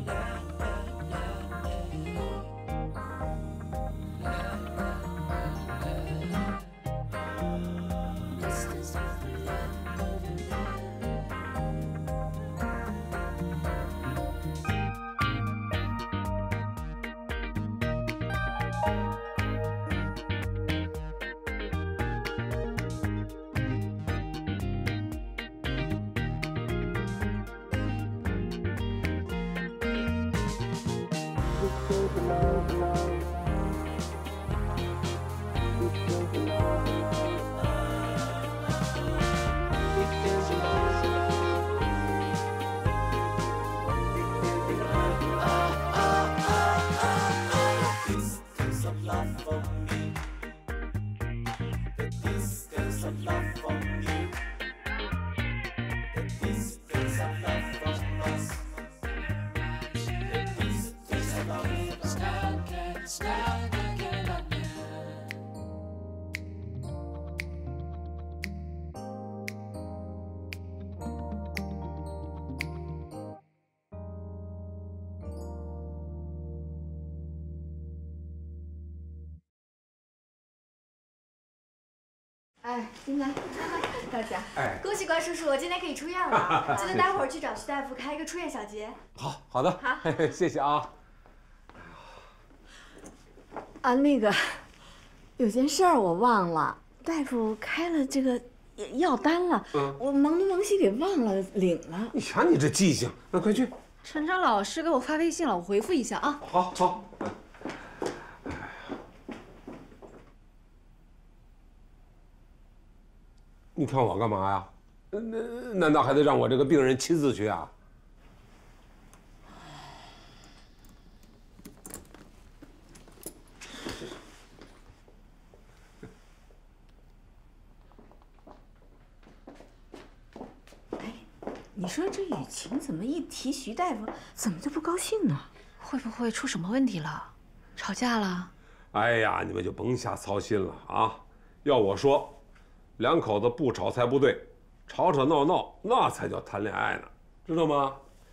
哎，进来，大家。哎，恭喜关叔叔，今天可以出院了。记得待会儿去找徐大夫开一个出院小结。 好的，好，谢谢啊。 啊，那个，有件事儿我忘了，大夫开了这个药单了，我忙东忙西给忘了领了。 你瞧你这记性，那快去。 陈昌老师给我发微信了，我回复一下啊。 好。你看我干嘛呀？难道还得让我这个病人亲自去啊？ 哎，你说这雨晴怎么一提徐大夫，怎么就不高兴呢？ 会不会出什么问题了？吵架了？ 哎呀，你们就甭瞎操心了啊！要我说，两口子不吵才不对，吵吵闹闹那才叫谈恋爱呢，知道吗？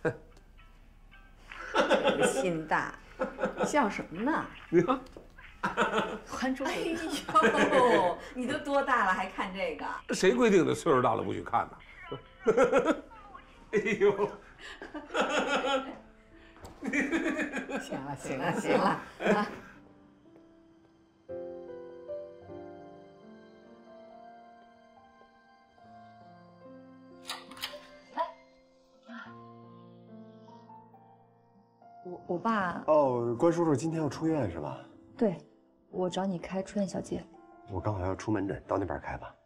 心大，笑什么呢？ 你看， 还珠。 哎呦，你都多大了还看这个？ 谁规定的岁数大了不许看呢？哎呦！ 行了啊！ 我爸哦，关叔叔今天要出院是吧？ 对，我找你开出院小结。 我刚好要出门诊，到那边开吧。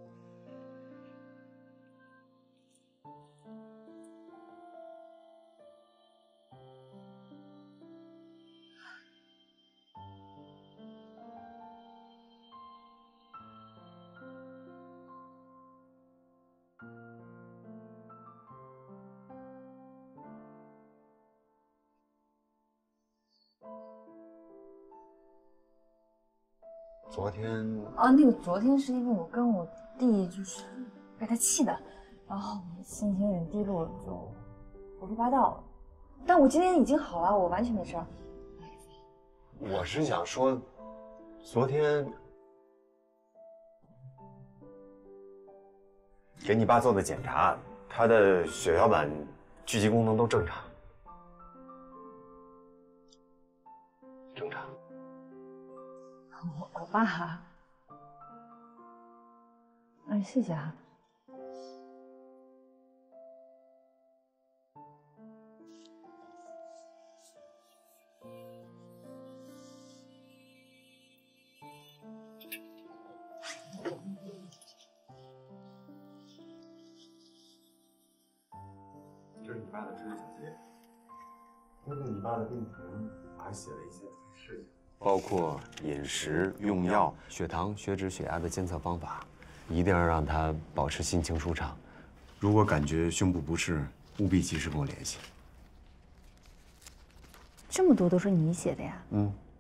昨天那个昨天是因为我跟我弟就是被他气的，然后心情有点低落，就胡说八道了。但我今天已经好了，我完全没事。 我是想说，昨天给你爸做的检查，他的血小板聚集功能都正常。正常。 我爸，哎，谢谢啊。 这是你爸的出院小结，根据你爸的病情，我还写了一些事情。包括饮食、用药、血糖、血脂、血压的监测方法，一定要让他保持心情舒畅。如果感觉胸部不适，务必及时跟我联系。 这么多都是你写的呀？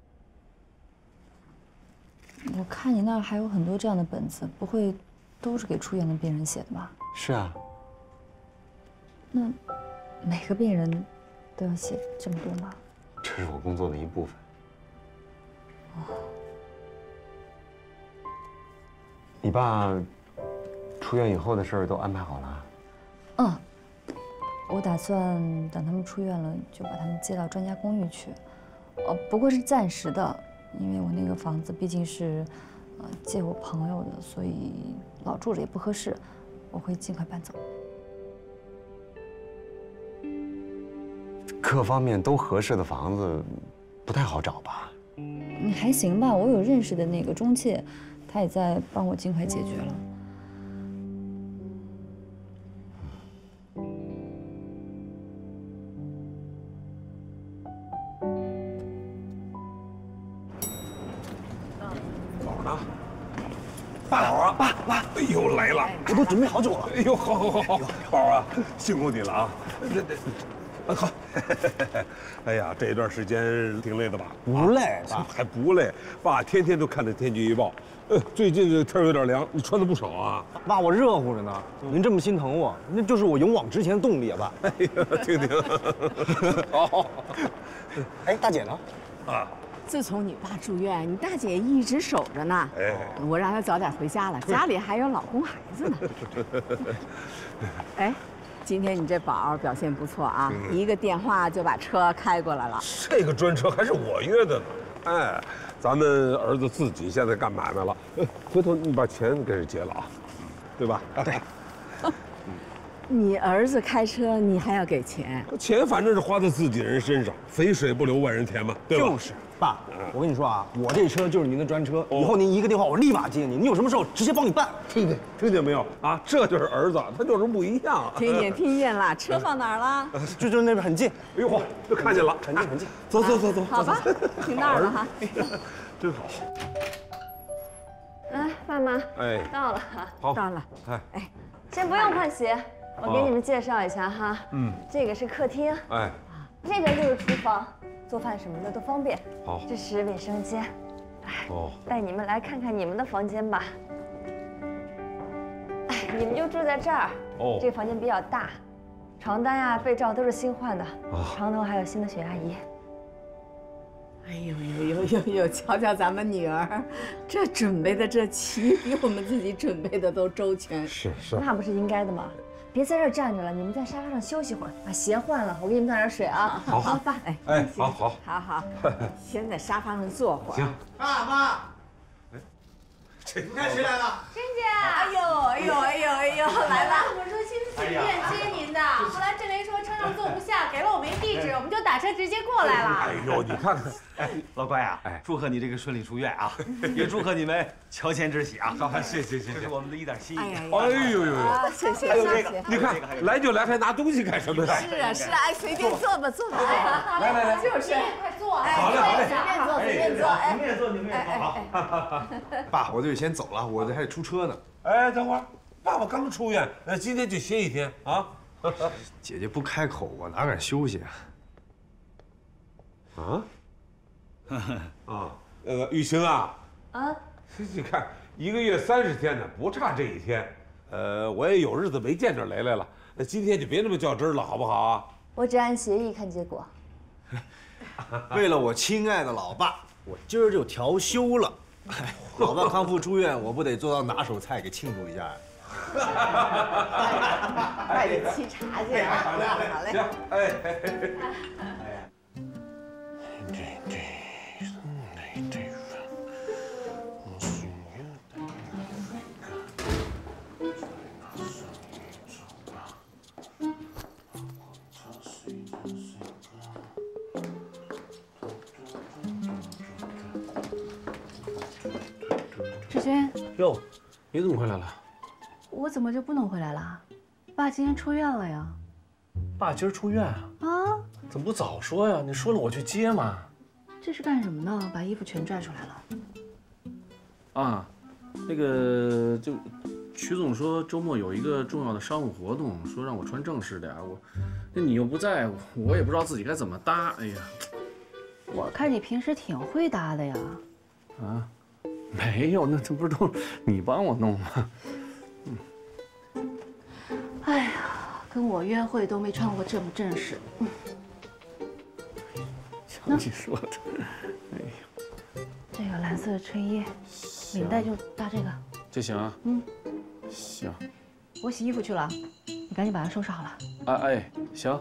我看你那儿还有很多这样的本子，不会都是给出院的病人写的吧？ 是啊。 那每个病人都要写这么多吗？ 这是我工作的一部分。你爸出院以后的事儿都安排好了？ 嗯，我打算等他们出院了，就把他们接到专家公寓去。不过是暂时的，因为我那个房子毕竟是借我朋友的，所以老住着也不合适，我会尽快搬走。 各方面都合适的房子，不太好找吧？ 还行吧，我有认识的那个中介，他也在帮我尽快解决了。 宝呢？爸啊，爸，哎呦来了， 我都准备好久了。 哎呦，好，宝啊，辛苦你了啊！好，哎呀，这段时间挺累的吧？ 不累，爸还不累。爸天天都看着天气预报，最近这天有点凉，你穿的不少啊。 爸，我热乎着呢。您这么心疼我，那就是我勇往直前的动力啊，爸。 哎呀，听。好。 哎，大姐呢？ 啊。 自从你爸住院，你大姐一直守着呢。 哎， 我让她早点回家了，家里还有老公孩子呢。哎，今天你这宝表现不错啊，一个电话就把车开过来了。 这个专车还是我约的呢。哎，咱们儿子自己现在干买卖了，回头你把钱给人结了啊，对吧？ 对。 你儿子开车，你还要给钱？ 钱反正是花在自己人身上，肥水不流外人田嘛，对吧？ 就是，爸，我跟你说啊，我这车就是您的专车，以后您一个电话我立马接你，您有什么事我直接帮你办。 听见没有啊？这就是儿子，他就是不一样。 听见了，车放哪儿了？ 就是那边很近。 哎呦嚯，都看见了， 很近。 走。 好吧，停那儿了哈。 真好。 哎，爸妈， 哎， 到了。 好， 到了。 哎， 先不用换鞋，我给你们介绍一下哈。这个是客厅， 哎， 这边就是厨房，做饭什么的都方便。 好， 这是卫生间。 哦， 带你们来看看你们的房间吧。哎，你们就住在这儿。 哦， 这个房间比较大，床单呀、被罩都是新换的，床头还有新的血压仪。 哎呦，瞧瞧咱们女儿，这准备的这齐，比我们自己准备的都周全。 是。 那不是应该的吗？别在这儿站着了，你们在沙发上休息会儿，把鞋换了，我给你们倒点水啊。 好， 爸， 哎，好， 好，先在沙发上坐会儿。 行。 爸妈，你看谁来了？ 珍姐，哎呦，来了。 我说亲自去医院接您的，后来郑雷说车上坐不下，给了我们一地址，我们就打车直接过来了。 哎呦，你看看， 哎，老乖啊，祝贺你这个顺利出院啊，也祝贺你们乔迁之喜啊！ 好，谢， 这是我们的一点心意。 哎呦， 谢。 还有这个， 你看来就来，还拿东西干什么呀？ 是啊，哎，随便坐吧。 来，就是快坐。 好嘞， 随便坐。 你们也坐，你们也坐好。 爸，我就得先走了，我这还得出车呢。 哎，等会儿，爸爸刚出院，今天就歇一天啊。 姐姐不开口，我哪敢休息啊？ 雨晴啊，你看1个月30天呢，不差这一天。我也有日子没见着雷雷了，那今天就别那么较真了，好不好啊？ 我只按协议看结果。 为了我亲爱的老爸，我今儿就调休了。老爸康复出院，我不得做道拿手菜给庆祝一下？ 快点沏茶去啊！好嘞。 行，哎。 志军， 哟，你怎么回来了？ 我怎么就不能回来了？爸今天出院了呀。 爸今儿出院啊？ 啊？ 怎么不早说呀？你说了我去接嘛。 这是干什么呢？把衣服全拽出来了。 啊，那个就曲总说周末有一个重要的商务活动，说让我穿正式点。那你又不在，我也不知道自己该怎么搭。哎呀， 我看你平时挺会搭的呀。 啊，没有，那这不是都你帮我弄吗？ 哎呀，跟我约会都没穿过这么正式。 你说的，哎呀， 这个蓝色的衬衣，领带就搭这个。 这行啊？ 嗯， 行。 我洗衣服去了，你赶紧把它收拾好了。 哎，行。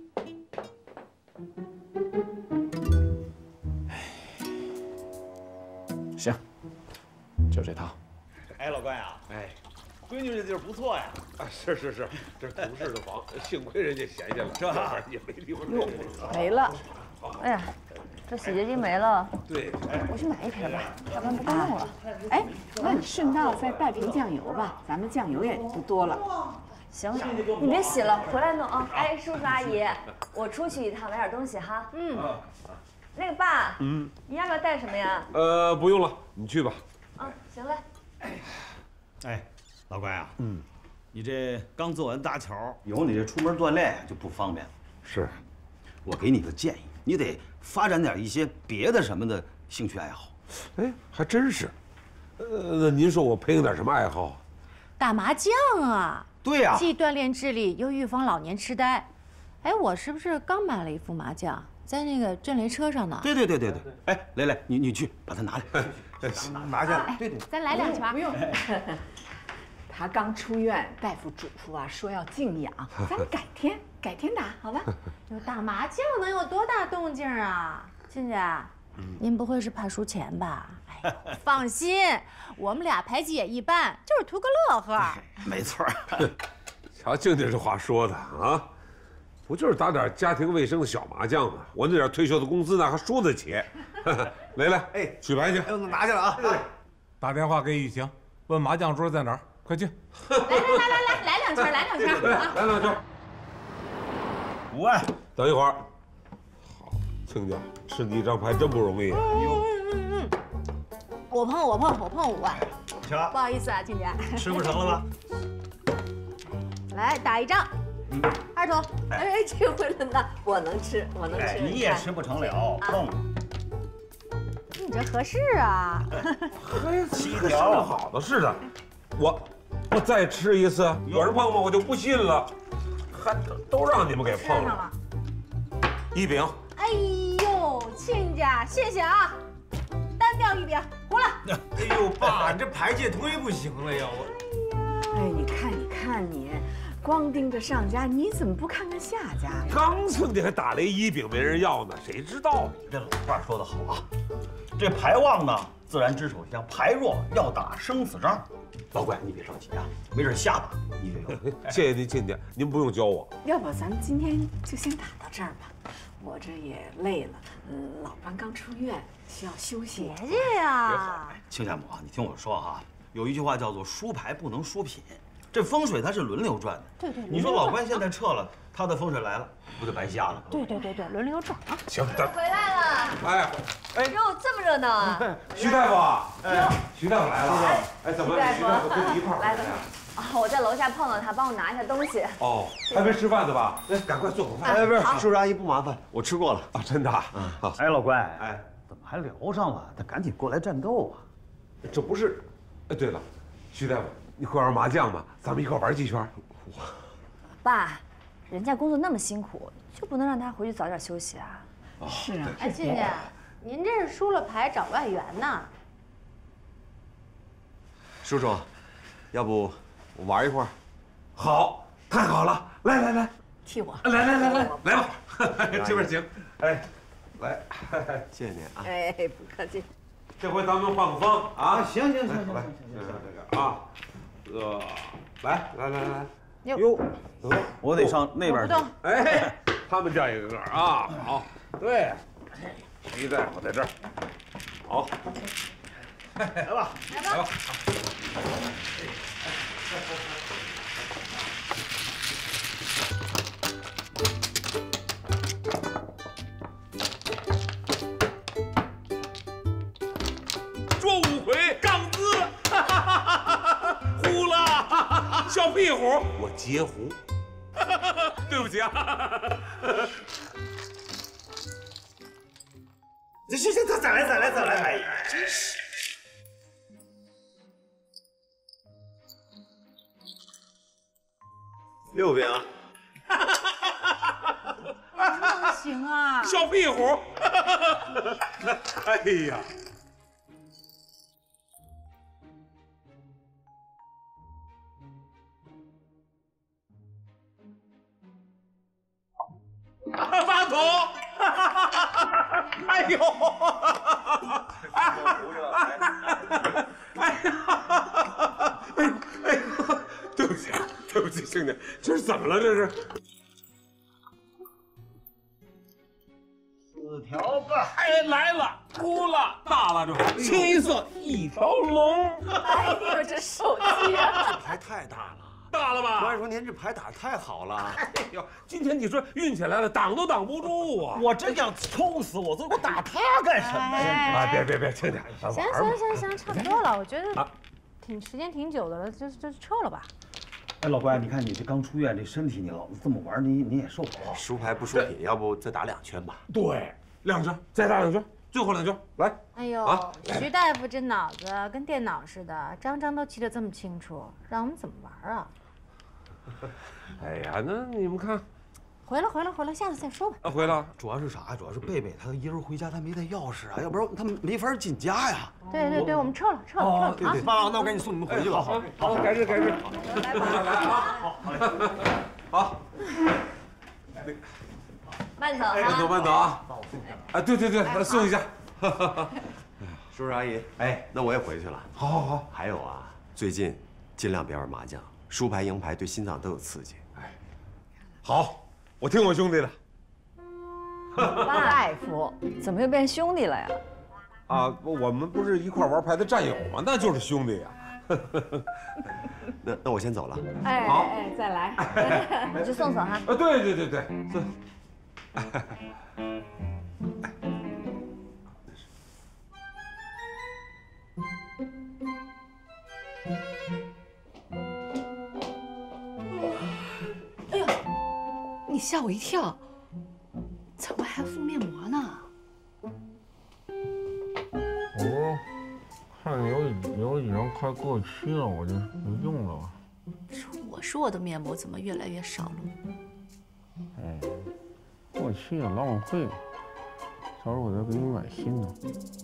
行，就这套。 哎，老关呀，哎，闺女这地儿不错呀。 啊，是，这是同事的房，幸亏人家闲下了， 是吧？ 也没地方住。 没了。 哎呀，这洗洁精没了。 对， 我去买一瓶吧，要不然不够用了。 哎，那你顺道再带瓶酱油吧，咱们酱油也不多了。 行，你别洗了，回来弄啊。哎，叔叔阿姨，我出去一趟，买点东西哈。那个爸，你要不要带什么呀？ 不用了，你去吧。 啊，行嘞。 哎，老关呀，你这刚做完搭桥，以后你这出门锻炼呀就不方便了。 是， 我给你个建议，你得发展点一些别的什么的兴趣爱好。 哎，还真是。那您说我培养点什么爱好？ 打麻将啊。 对呀， 既锻炼智力，又预防老年痴呆。哎，我是不是刚买了一副麻将，在那个震雷车上呢？ 对。哎，蕾，你去把它拿来。 拿下来。 对，咱来2圈。 不用。他刚出院，大夫嘱咐啊，说要静养，咱们改天打，好吧？ 就打麻将能有多大动静啊？亲家，您不会是怕输钱吧？哎，放心，我们俩牌技也一般，就是图个乐呵。 没错。 瞧静静这话说的啊，不就是打点家庭卫生的小麻将吗？我那点退休的工资呢，还输得起。来，哎，取牌去。 拿下来啊！ 打电话给雨晴，问麻将桌在哪儿，快去。 来2圈，来2圈啊！ 来2圈。 5万。 等一会儿。好，亲家，吃你一张牌真不容易啊。 我碰5万。 行， 不好意思啊，亲家。 吃不成了吧？ 来打一张。二筒。 哎，这回轮到我能吃。 你也吃不成了，碰。 你这合适啊。 嘿，可说好的似的。我再吃一次，有人碰碰我就不信了，还都让你们给碰了。1饼。 哎呦，亲家，谢谢啊！单调1饼，胡了。 哎呦，爸，你这牌界忒不行了呀！ 哎，你看你，光盯着上家，你怎么不看看下家呀？ 刚蹭的还打了1饼没人要呢，谁知道呢？ 这老话说得好啊，这牌旺呢，自然知手相；牌弱要打生死仗。老怪，你别着急啊，没准下把你就有。 谢谢您亲家，您不用教我。 要不咱们今天就先打到这儿吧，我这也累了。老伴刚出院，需要休息。 别介呀， 亲家母啊，你听我说哈，有一句话叫做输牌不能输品，这风水它是轮流转的。 对， 你说老关现在撤了，他的风水来了，不就白瞎了？ 对，轮流转啊。 行， 回来了。 哎， 哟，这么热闹啊！ 徐大夫，徐大夫来了。哎，怎么徐大夫跟你一块儿来的？ 啊，我在楼下碰到他，帮我拿一下东西。 哦，还没吃饭呢吧？哎，赶快做口饭。 哎，不是，叔叔阿姨不麻烦，我吃过了啊，真的。 好。哎，老关，哎，怎么还聊上了？他赶紧过来战斗啊！ 这不是，哎，对了，徐大夫，你会玩麻将吗？咱们一块玩几圈？ 爸，人家工作那么辛苦，就不能让他回去早点休息啊？ 是啊。 哎，亲家，您这是输了牌找外援呢？ 叔叔，要不我玩一会儿？ 好，太好了！来， 替我。 来吧，这边请。哎，来， 谢谢您啊。 哎，不客气。 这回咱们换个方啊！ 行， 来，这个啊，来， 哟，我得上那边去。 哎，他们叫一个啊，好，对，徐大夫在这儿，好， 来吧。 捉五魁，杠子，呼了，小屁虎，我截胡，对不起啊。 行，再来，哎呀，真是。 6饼。 行啊！ 小屁虎！哎呀！马桶！哎呦！对不起，对不起，兄弟，这是怎么了？这是 4条半， 哎，来了，出了，大了，这7色一条龙。 哎呦，这手机啊！ 这牌太大了， 大了吧？ 主任说您这牌打得太好了。 哎呦，今天你说运起来了，挡都挡不住啊！ 我真想抽死我，我打他干什么呀？ 哎，别，亲家， 行，差不多了，我觉得时间挺久的了，就撤了吧。 哎，老乖，你看你这刚出院，这身体你老这么玩，你也受不了。 输牌不输品，要不再打2圈吧？ 对，2圈，再打2圈，最后2圈，来。 哎呦，徐大夫这脑子跟电脑似的，张都记得这么清楚，让我们怎么玩啊？ 哎呀，那你们看， 回来，下次再说吧。 回了， 主要是啥呀？主要是贝贝他一人回家，他没带钥匙啊，要不然他们没法进家呀。 对，我们撤了啊！ 爸，那我赶紧送你们回去了。 好，改日。 来吧， 好。 慢走啊！ 慢走啊！哎，对，送一下。 叔叔阿姨，哎，那我也回去了。 好。 还有啊，最近尽量别玩麻将，输牌赢牌对心脏都有刺激。哎， 好，我听我兄弟的。 大夫，怎么又变兄弟了呀？ 啊，我们不是一块玩牌的战友吗？那就是兄弟呀。 那我先走了。 哎，再来， 你去送哈。 对，送。 哎呦，你吓我一跳，怎么还敷面膜呢？ 我看有几张快过期了，我就不用了吧。 我说我的面膜怎么越来越少了？ 过期也浪费，到时候我再给你买新的。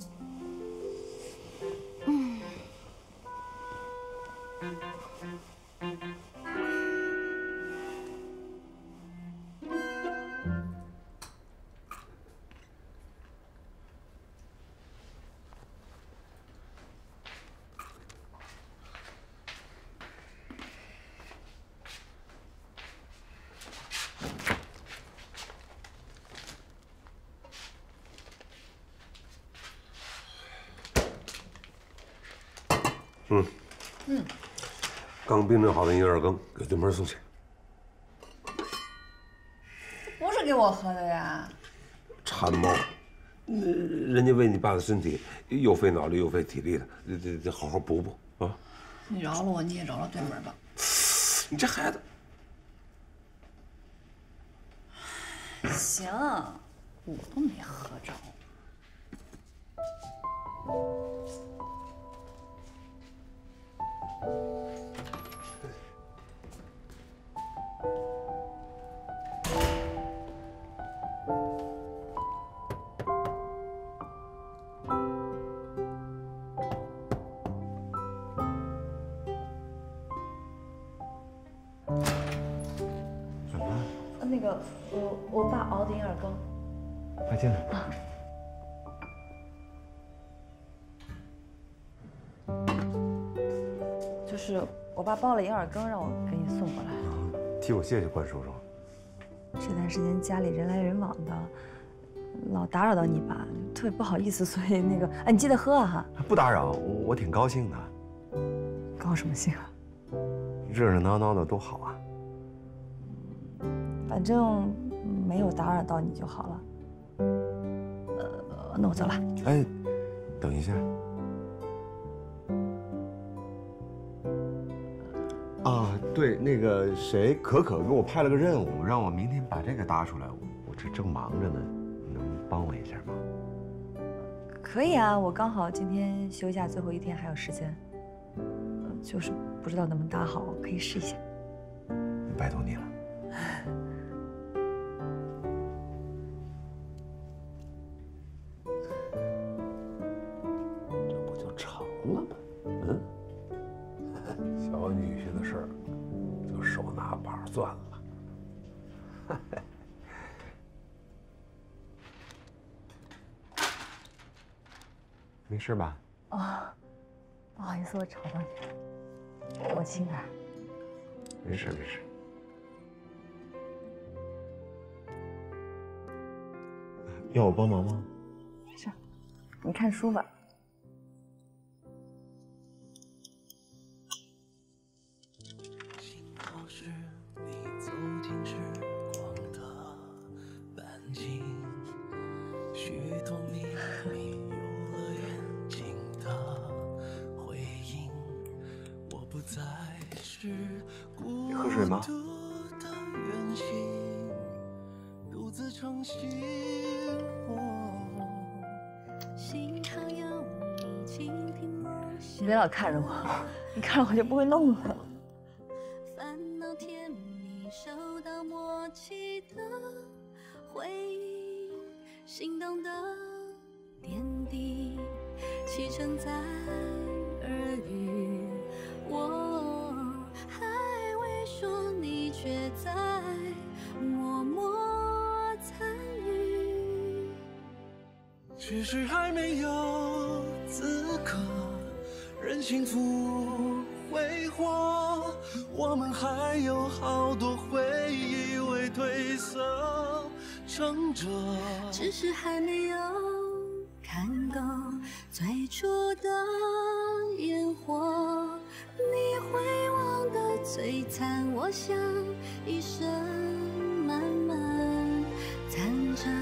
刚冰镇好的银耳羹，给对门送去。 不是给我喝的呀。 馋猫，人家为你爸的身体又费脑力又费体力的，得好好补啊！ 你饶了我，你也饶了对门吧。 你这孩子。 行，我都没喝着。 那个，我爸熬的银耳羹。 快进来。 就是我爸包了银耳羹，让我给你送过来。 替我谢谢关叔叔。 这段时间家里人来人往的，老打扰到你爸，特别不好意思，所以那个，哎，你记得喝啊哈。 不打扰，我挺高兴的。 高什么兴啊？ 热热闹闹的多好啊。 反正没有打扰到你就好了。那我走了。 哎，等一下。啊，对，那个谁，可可给我派了个任务，让我明天把这个搭出来。我这正忙着呢，你能帮我一下吗？ 可以啊，我刚好今天休假最后一天还有时间，就是不知道能不能搭好，可以试一下。 拜托你了。 了吗？嗯，小女婿的事儿就手拿把攥了。 没事吧？ 哦，不好意思，我吵到你了，我轻点儿。 没事没事。 要我帮忙吗？ 没事，你看书吧。 你喝水吗？ 你别老看着我，你看着我就不会弄了。 烦恼甜蜜，收到默契的回应，心动的点滴，启程在耳语。我还未说，你却在默默参与， 只是还没有资格任幸福挥霍，我们还有好多回忆未褪色撑着， 只是还没有看够最初的烟火，你回望的璀璨，我想一生慢慢藏着。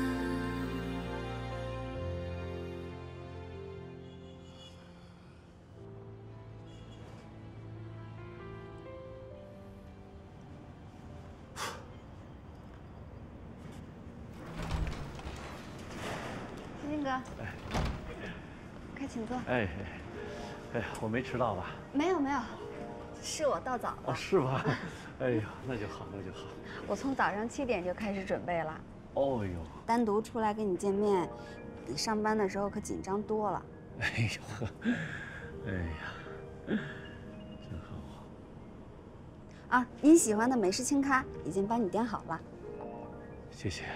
金哥，快请坐。 哎，我没迟到吧？ 没有没有，是我到早了。 哦，是吧？哎呀，那就好，那就好。 我从早上7点就开始准备了。 哦呦， 单独出来跟你见面，比上班的时候可紧张多了。 哎呦，哎呀，真好啊！您喜欢的美式清咖已经帮你点好了。 谢谢。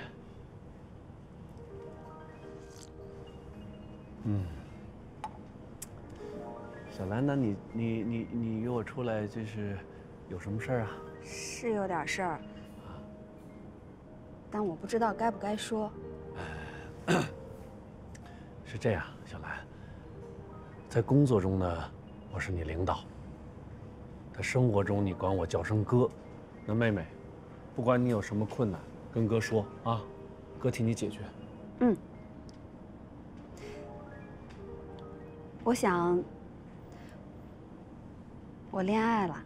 嗯，小兰，那你约我出来，这是有什么事儿啊？ 是有点事儿，但我不知道该不该说。 是这样，小兰，在工作中呢，我是你领导；在生活中，你管我叫声哥。那妹妹，不管你有什么困难，跟哥说啊，哥替你解决。 嗯。我想，我恋爱了。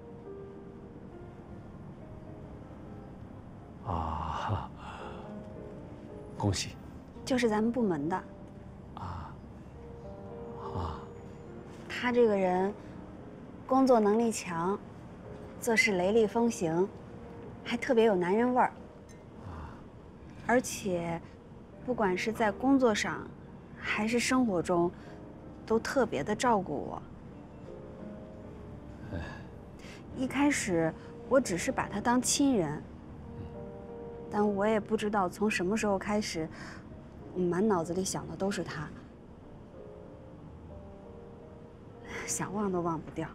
啊，恭喜！ 就是咱们部门的。 啊。 他这个人，工作能力强，做事雷厉风行，还特别有男人味儿。而且，不管是在工作上，还是生活中，都特别的照顾我。一开始我只是把他当亲人，但我也不知道从什么时候开始，我满脑子里想的都是他，想忘都忘不掉。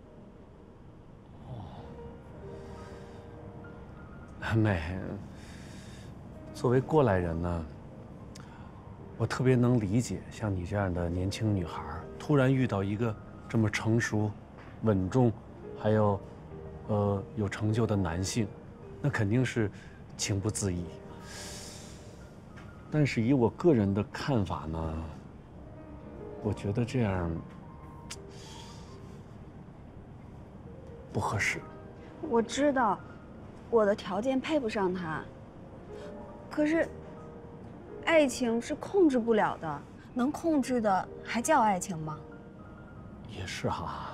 妹，作为过来人呢，我特别能理解像你这样的年轻女孩，突然遇到一个这么成熟、稳重，还有，有成就的男性，那肯定是情不自已。但是以我个人的看法呢，我觉得这样不合适。 我知道，我的条件配不上他，可是。爱情是控制不了的，能控制的还叫爱情吗？ 也是哈。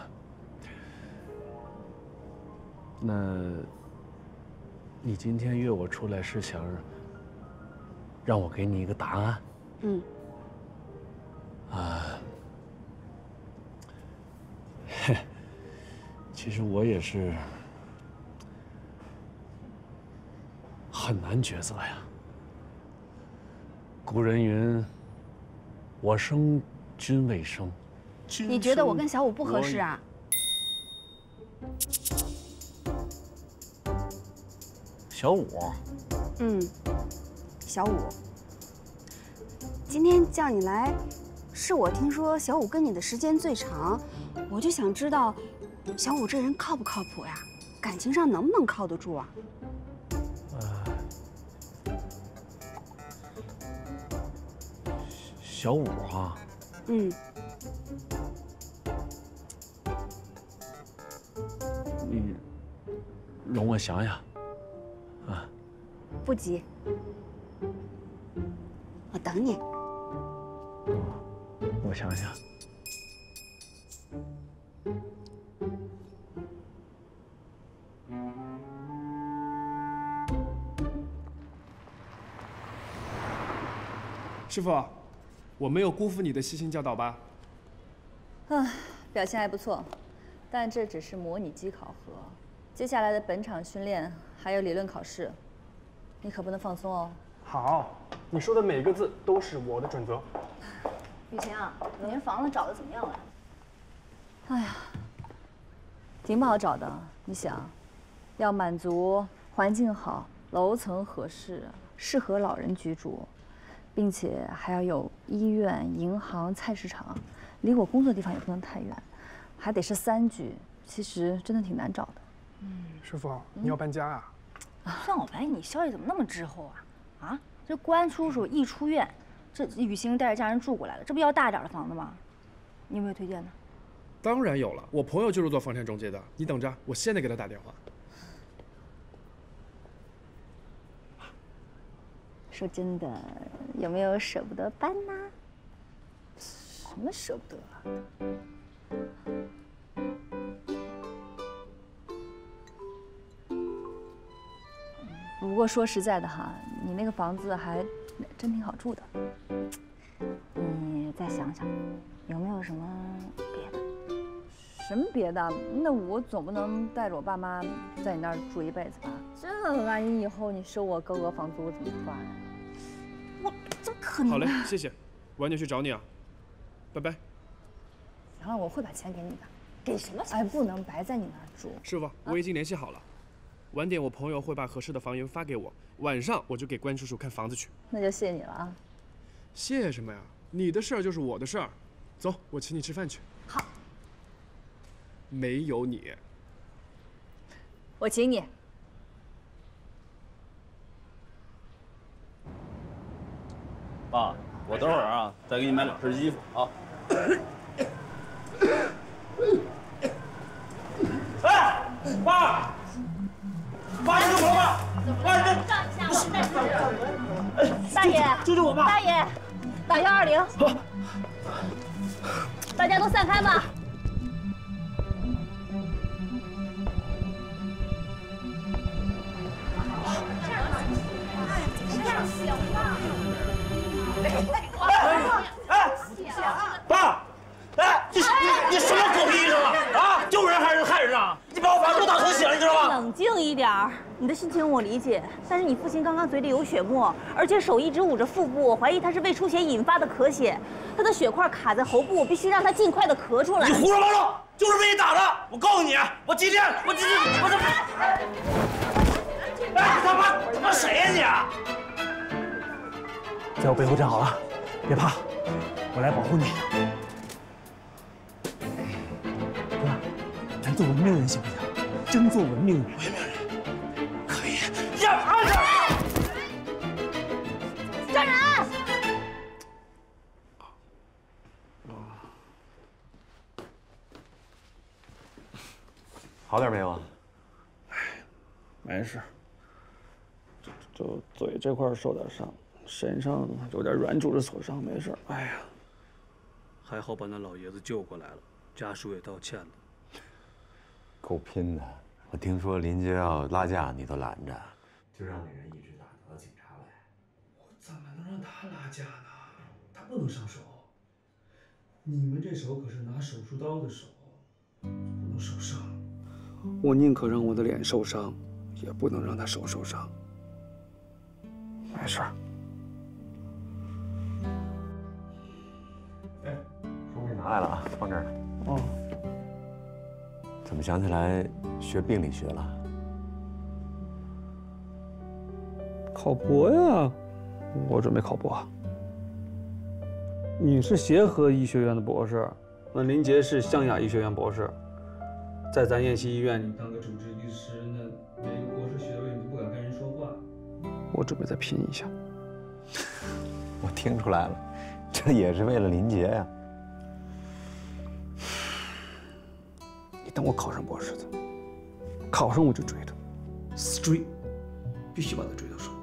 那，你今天约我出来是想让我给你一个答案？ 嗯。 其实我也是很难抉择呀。古人云：“我生君未生。” 你觉得我跟小五不合适啊？ 小五。 小五。今天叫你来，是我听说小五跟你的时间最长，我就想知道，小五这人靠不靠谱呀？感情上能不能靠得住啊？ 小五啊。你容我想想。啊。 不急，我等你。 我想想。 师傅，我没有辜负你的悉心教导吧？ 表现还不错，但这只是模拟机考核，接下来的本场训练还有理论考试，你可不能放松哦。 好，你说的每一个字都是我的准则。 雨晴啊，你这房子找的怎么样了？ 哎呀，挺不好找的。你想，要满足环境好、楼层合适、适合老人居住，并且还要有医院、银行、菜市场，离我工作的地方也不能太远，还得是3居，其实真的挺难找的。 师傅，你要搬家啊？ 算我白，你消息怎么那么滞后啊？啊，这关叔叔一出院，这雨欣带着家人住过来了，这不要大点的房子吗？你有没有推荐的？ 当然有了，我朋友就是做房产中介的，你等着，我现在给他打电话。 说真的，有没有舍不得搬呢？什么舍不得啊？不过说实在的哈，你那个房子还真挺好住的。 你再想想，有没有什么别的？ 什么别的？那我总不能带着我爸妈在你那儿住一辈子吧？这万一以后你收我高额房租怎么办啊？ 我怎么可能？ 好嘞，谢谢，晚点去找你啊，拜拜。 行了，我会把钱给你的。给什么钱？哎，不能白在你那儿住。 师傅，我已经联系好了，晚点我朋友会把合适的房源发给我，晚上我就给关叔叔看房子去。 那就谢谢你了啊。 谢什么呀？你的事儿就是我的事儿。走，我请你吃饭去。 好。 没有你。 我请你。 爸，我等会儿啊，再给你买2身衣服啊。 哎，爸，爸，你怎么了，爸？爸，你大爷， 救救我吧！ 大爷，打120。大家都散开吧。 爸，哎，你什么狗屁医生啊？啊，救人还是害人啊？你把我爸都当成血了，你知道吗？ 冷静一点儿，你的心情我理解，但是你父亲刚刚嘴里有血沫，而且手一直捂着腹部，我怀疑他是胃出血引发的咳血，他的血块卡在喉部，我必须让他尽快的咳出来。 你胡说八道，就是被你打的！我告诉你，我今天，我这，哎，他妈谁呀在我背后站好了，别怕，我来保护你。哥，咱做文明人行不行？真做文明人。文明人， 可以。呀， 站人！ 好点没有啊？ 没事，就嘴这块受点伤，身上有点软组织挫伤，没事。哎呀，还好把那老爷子救过来了，家属也道歉了。 够拼的！我听说林杰要拉架，你都拦着，就让那人一直打到警察来。 我怎么能让他拉架呢？他不能上手。你们这手可是拿手术刀的手。 能受伤。我宁可让我的脸受伤，也不能让他手受伤。没事儿。 哎，书给你拿来了啊，放这儿呢。 哦。 怎么想起来学病理学了？ 考博呀，我准备考博。你是协和医学院的博士，那林杰是湘雅医学院博士，在咱燕西医院，你当个主治医师，那没个博士学位，你不敢跟人说话。我准备再拼一下。 我听出来了，这也是为了林杰呀。 你等我考上博士的，考上我就追他，死追，必须把他追到手。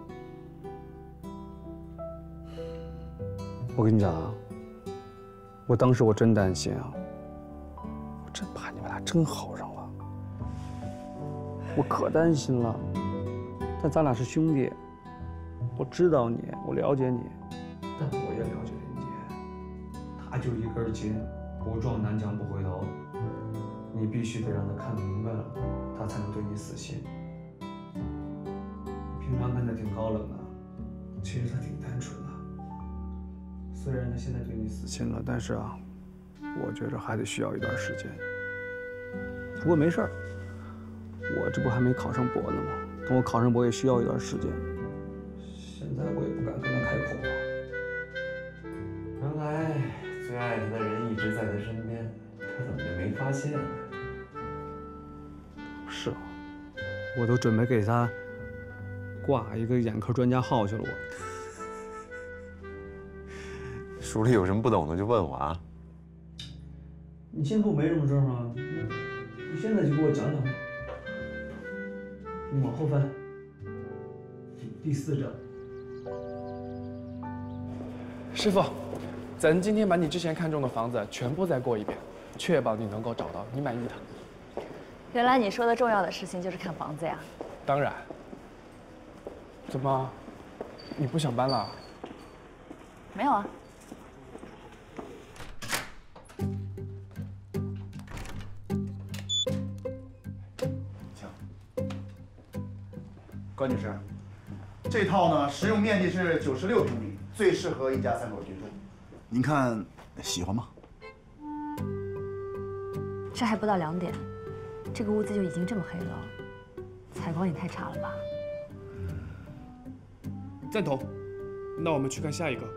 我跟你讲啊，我当时我真担心啊，我真怕你们俩真好上了，我可担心了。但咱俩是兄弟，我知道你，我了解你，但我也了解林杰，他就一根筋，不撞南墙不回头。你必须得让他看明白了，他才能对你死心。平常看他挺高冷的，其实他挺单纯的。虽然他现在对你死心了，但是啊，我觉着还得需要一段时间。不过没事儿，我这不还没考上博呢吗？等我考上博也需要一段时间。现在我也不敢跟他开口啊。 原来最爱他的人一直在他身边，他怎么就没发现呢？ 是啊，我都准备给他挂一个眼科专家号去了。我书里有什么不懂的就问我啊。 你心腹没什么事吗？你现在就给我讲讲吧。你往后翻，第4章。 师傅，咱今天把你之前看中的房子全部再过一遍，确保你能够找到你满意的。 原来你说的重要的事情就是看房子呀？ 当然。怎么，你不想搬了？ 没有啊。 关女士，这套呢，实用面积是96平米，最适合一家3口居住。您看喜欢吗？ 这还不到2点，这个屋子就已经这么黑了，采光也太差了吧？ 赞同。那我们去看下一个。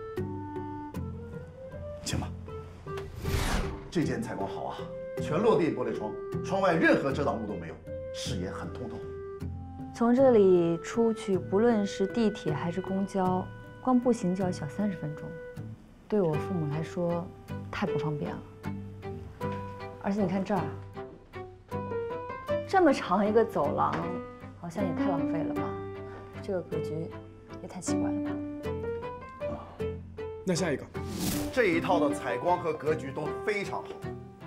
请吧。这间采光好啊，全落地玻璃窗，窗外任何遮挡物都没有，视野很通透。 从这里出去，不论是地铁还是公交，光步行就要小30分钟，对我父母来说太不方便了。而且你看这儿，这么长一个走廊，好像也太浪费了吧？这个格局也太奇怪了吧？ 那下一个， 这一套的采光和格局都非常好。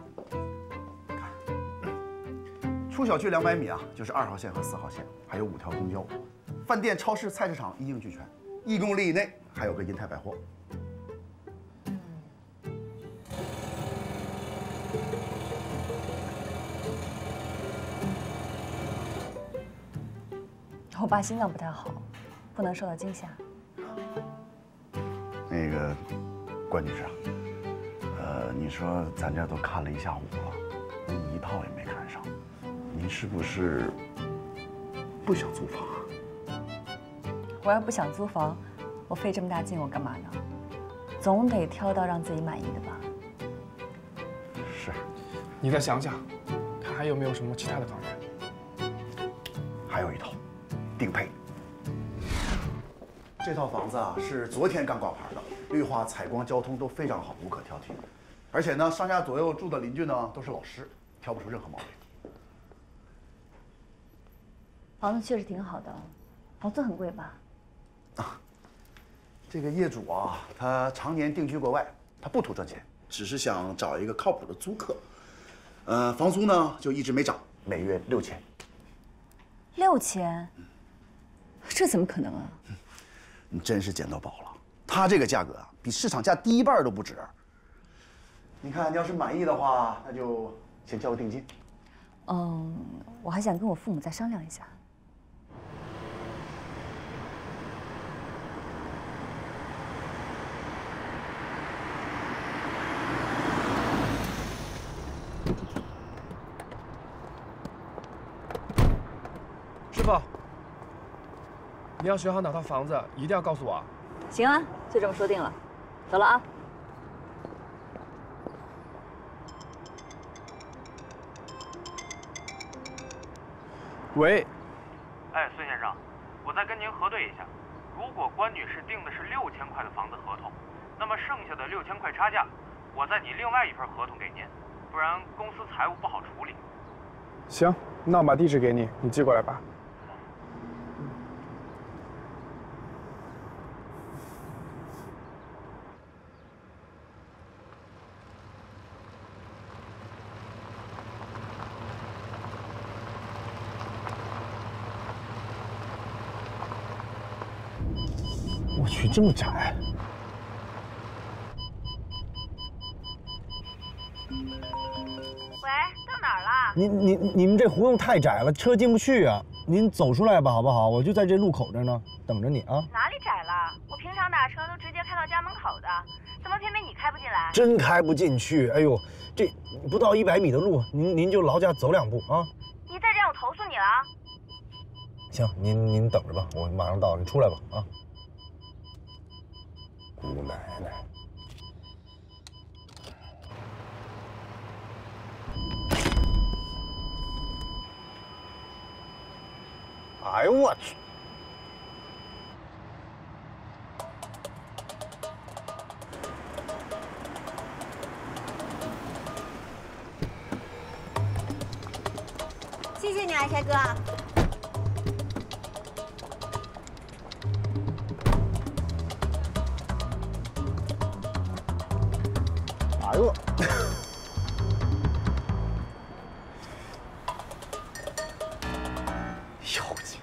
出小区200米啊，就是2号线和4号线，还有5条公交，饭店、超市、菜市场一应俱全。1公里以内还有个银泰百货。 我爸心脏不太好，不能受到惊吓。 那个，关女士啊，你说咱这都看了1下午了，你一套也没看上，您是不是不想租房啊？ 我要不想租房，我费这么大劲我干嘛呢？总得挑到让自己满意的吧。 是。 你再想想，看还有没有什么其他的方面。 还有一套，定配。这套房子啊是昨天刚挂牌的，绿化、采光、交通都非常好，无可挑剔。而且呢，上下左右住的邻居呢都是老师，挑不出任何毛病。 房子确实挺好的，房租很贵吧？ 这个业主啊，他常年定居国外，他不图赚钱，只是想找一个靠谱的租客。房租呢就一直没涨，每月6000。 6000？这怎么可能啊？ 你真是捡到宝了，他这个价格啊，比市场价低1半都不止。你看，你要是满意的话，那就先交个定金。 我还想跟我父母再商量一下。 师傅，你要选好哪套房子，一定要告诉我啊。 行啊，就这么说定了。走了啊。 喂。 哎，孙先生，我再跟您核对一下，如果关女士订的是6000块的房子合同，那么剩下的6000块差价，我再拟另外一份合同给您，不然公司财务不好处理。 行，那我把地址给你，你寄过来吧。我去，这么窄！ 喂，到哪儿了？ 你们这胡同太窄了，车进不去啊！您走出来吧，好不好？我就在这路口这儿呢，等着你啊。 哪里窄了？我平常打车都直接开到家门口的，怎么偏偏你开不进来？ 真开不进去！哎呦，这不到100米的路，您就劳驾走2步啊。 你再这样，我投诉你了啊！ 行，您等着吧，我马上到，你出来吧啊。姑奶奶！哎呦我去！ 谢谢你啊，帅哥。 哎呦！妖精！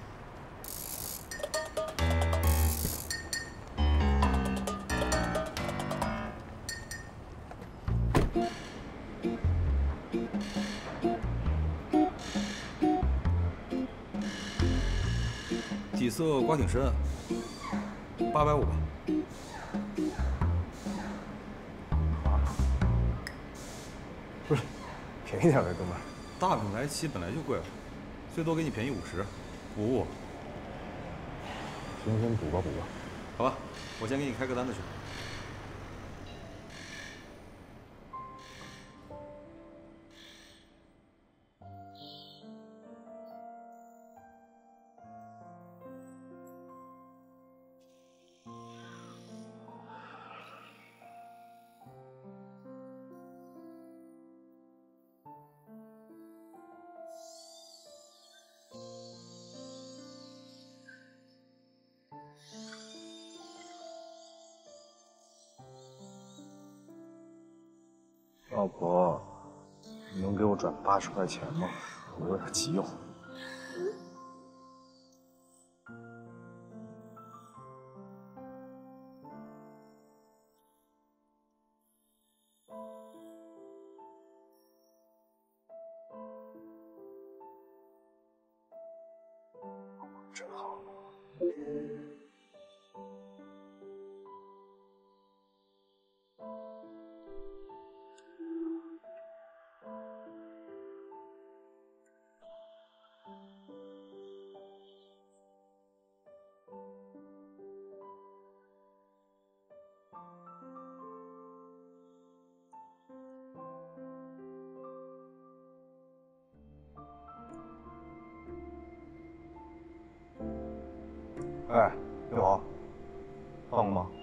底色刮挺深，850吧。 不是，便宜点呗，哥们儿。 大品牌漆本来就贵了，最多给你便宜50，补补。 行，补吧补吧。 好吧，我先给你开个单子去。 老婆，你能给我转80块钱吗？我有点急用。真好。哎，六豪，放了吗？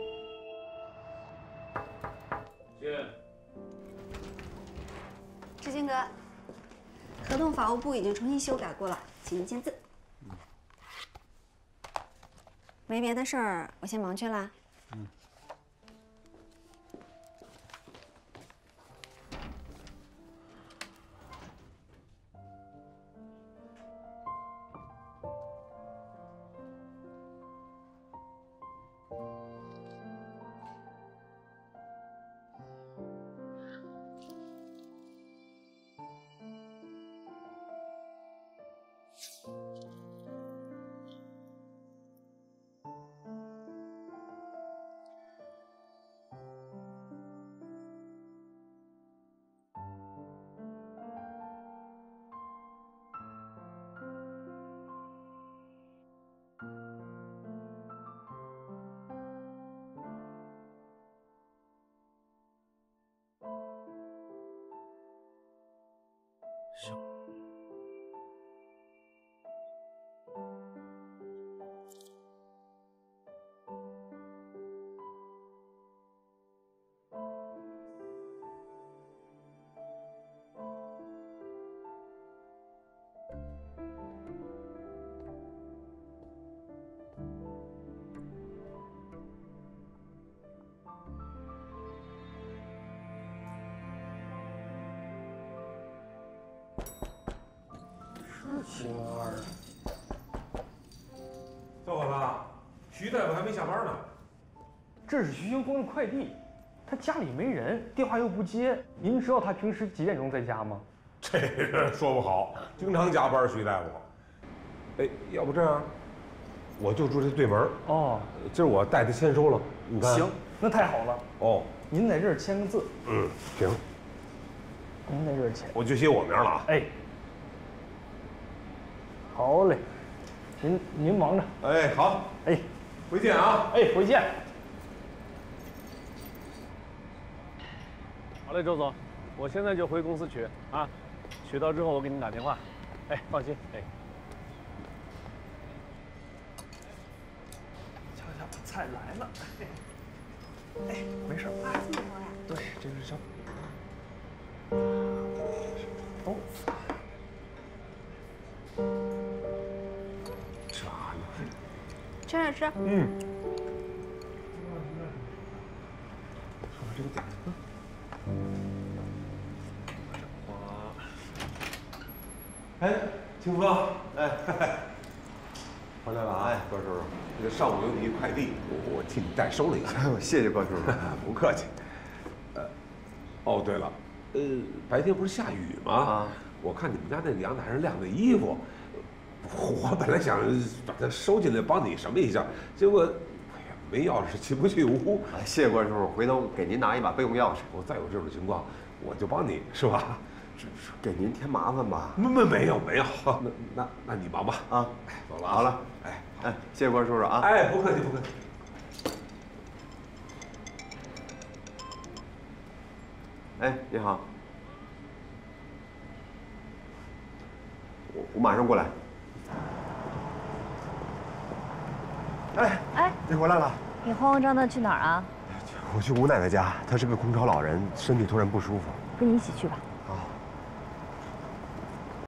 志军哥，合同法务部已经重新修改过了，请您签字。没别的事儿，我先忙去啦。 小伙子，徐大夫还没下班呢。 这是徐行宫的快递，他家里没人，电话又不接。您知道他平时几点钟在家吗？ 这个说不好，经常加班，徐大夫。哎，要不这样，我就住这对门。 哦， 今儿我带他签收了，你看。 行，那太好了。 哦， 您在这儿签个字。 嗯，行。 您在这儿签， 我就写我名了啊。 哎，好嘞，您忙着。 哎，好。 哎， 回见啊。 哎，回见。 好嘞，周总，我现在就回公司取啊，取到之后我给您打电话。哎，放心，哎。 瞧瞧，菜来了。哎，没事。 啊，这么多呀？ 对，这是小。哦。 这还能吃着吃。 嗯。 看看这个点子。 哎，清哥，哎，回来了啊！哎，关叔叔，这个上午有你快递，我替你代收了一下。 谢谢关叔叔， 不客气。哦，对了，白天不是下雨吗？啊，我看你们家那个阳台上晾的衣服，我本来想把它收进来帮你什么一下，结果，哎呀，没钥匙进不去屋。 哎，谢谢关叔叔，回头给您拿一把备用钥匙。 我再有这种情况，我就帮你，是吧？ 给您添麻烦吧？ 没有，那你忙吧啊！走了， 好了，哎，谢谢关叔叔啊！ 哎，不客气。 哎，你好，我马上过来。 哎， 你回来了？ 你慌慌张张去哪儿啊？ 我去吴奶奶家，她是个空巢老人，身体突然不舒服。 跟你一起去吧。